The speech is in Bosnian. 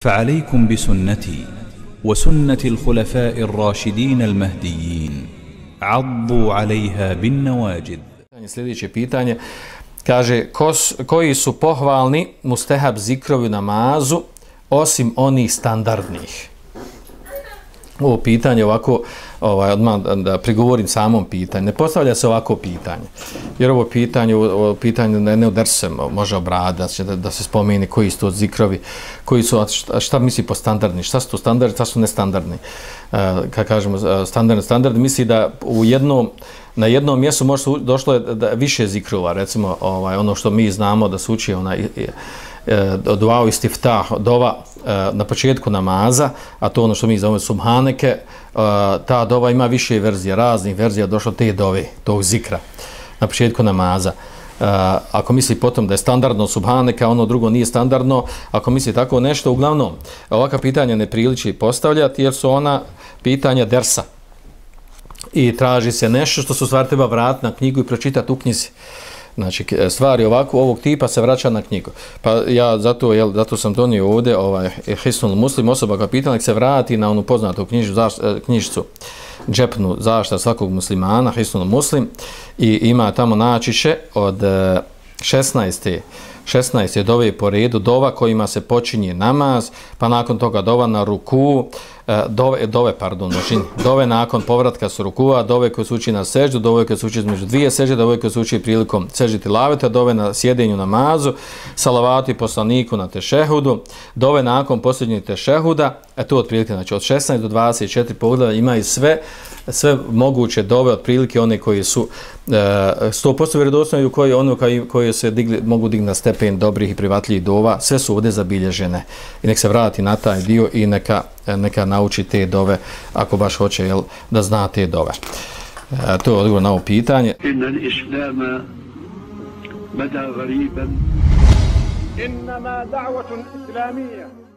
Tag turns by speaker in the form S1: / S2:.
S1: فعليكم بسنتي وسنة الخلفاء الراشدين المهديين عضوا عليها بالنواجذ.
S2: Sljedeće pitanje kaže koji su pohvalni mustehab zikrovi u namazu osim onih standardnih. Ovo pitanje ovako, odmah da prigovorim samom pitanju. Ne postavlja se ovako pitanje. Jer ovo pitanje ne uderse može obraditi, da se spomeni koji su to zikrovi, koji su, šta misli po standardni, šta su to standardni, šta su nestandardni. Kad kažemo standardni, misli da na jednom mjestu došlo je više zikrova, recimo ono što mi znamo da se uči dua istiftah, dova na početku namaza, a to ono što mi zovemo subhaneke, ta dova ima više verzija, raznih verzija došlo te dove, tog zikra na početku namaza. Ako misli potom da je standardno subhaneka, ono drugo nije standardno, ako misli tako nešto, uglavnom ovakva pitanja ne priliči postavljati jer su ona pitanja dersa i traži se nešto što se u stvari treba vratiti na knjigu i pročitati u knjizi. Znači, stvari ovog tipa se vraća na knjigu. Pa ja zato sam donio ovdje Hisnul Muslim, osoba koja pitala, nek se vrati na onu poznatu knjižicu džepnu zaštita svakog muslimana, Hisnul Muslim, i ima tamo načiše od 16 dove po redu, dova kojima se počinje namaz, pa nakon toga dova na ruku, dove nakon povratka s rukua, dove koje se uči na seždu, dove koje se uči između dvije sežde, dove koje se uči prilikom seždi tilaveta, dove na sjedenju namazu, salavati poslaniku na tešehudu, dove nakon posljednjeg tešehuda, tu otprilike, znači od 16 do 24 pogleda imaju sve moguće dove, otprilike one koji su 100% vjerodostojne i koje se mogu digni na stepen dobrih i privatljivih dova, sve su ovdje zabilježene i nek se vrati na taj dio i neka nauči te dove ako baš hoće da zna te dove. To je odgovor na ovo pitanje.
S3: Innal islama bada gariban innama da'watun islamiyya